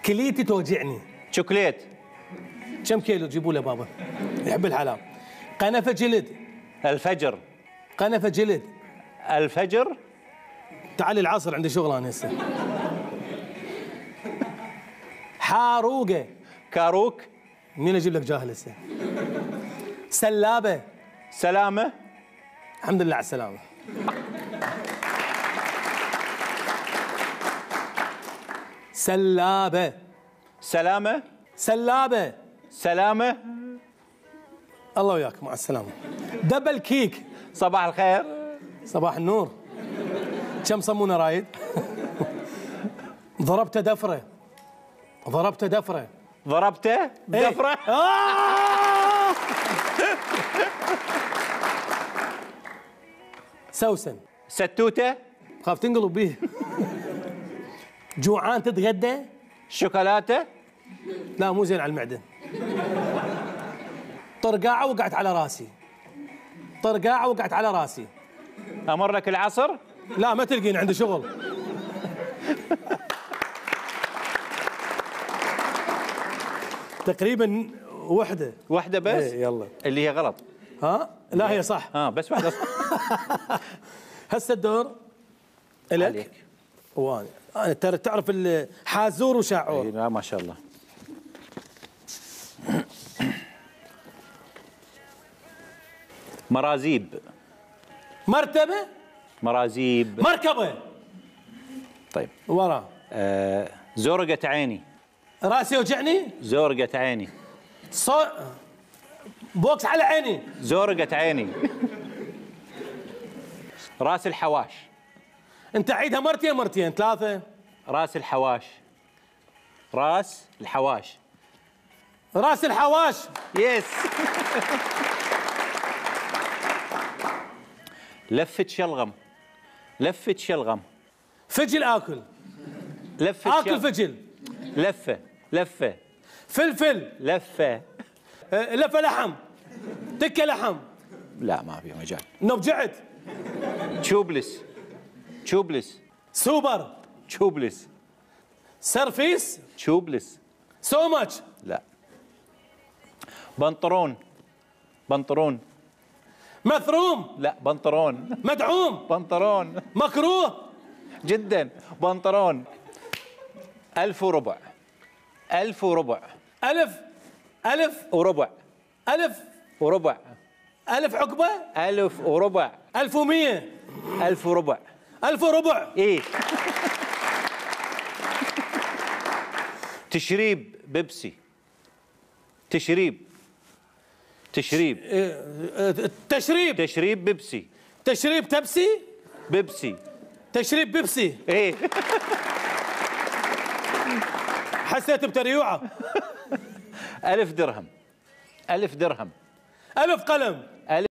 كليتي توجعني. شوكليت. كم كيلو تجيبوا له بابا؟ يحب الحلال. قنفه جلد. الفجر. قنفه جلد. الفجر. تعالي العصر عندي شغل انا هسه. حاروقه. كاروك. مين اجيب لك جاهل هسه؟ سلابه. سلامه. الحمد لله على السلامه. سلابه. سلامه. سلابه. سلامه. الله وياك مع السلامه. دبل كيك. صباح الخير. صباح النور. كم صمونه رايد؟ ضربته دفره. ضربته دفره. ضربته دفره. سوسن. ستوته. خاف تنقلب بيه. جوعان تتغدى؟ شوكولاته. لا مو زين على المعده. طرقاعه وقعت على راسي. طرقاعه وقعت على راسي. امر لك العصر؟ لا ما تلقين عندي شغل. تقريبا وحده بس. ايه يلا اللي هي غلط. ها لا هي صح. بس واحده. هسه الدور لك عليك. وانا ترى تعرف الحازور وشاعور. لا ما شاء الله. مرازيب. مرتبه. مرازيب. مركبه. طيب ورا. زورقة عيني. راسي وجعني. زورقة عيني. بوكس على عيني. زورقة عيني. راس الحواش. انت عيدها مرتين ثلاثه. راس الحواش. راس الحواش. راس الحواش. يس. لفة شلغم. لفة شلغم. فجل اكل. لفة اكل فجل. لفة. فلفل. لفة لحم. تكه لحم. لا ما في مجال. نبجعت. تشوبلس. سوبر. تشوبلس. سرفيس. تشوبلس. سو ماتش. لا. بنطرون. مثروم. لا بنطرون. مدعوم. بنطرون. مكروه جدا. بنطرون. 1000 وربع. 1000 وربع. ألف وربع. عقبة. 1000 وربع. 1100. 1000 وربع. 1000 وربع. ايه. تشريب بيبسي. تشريب بيبسي. تشريب تبسي. بيبسي. تشريب بيبسي. ايه. حسيت بتريوعة. 1000 درهم. 1000 درهم. 1000 قلم.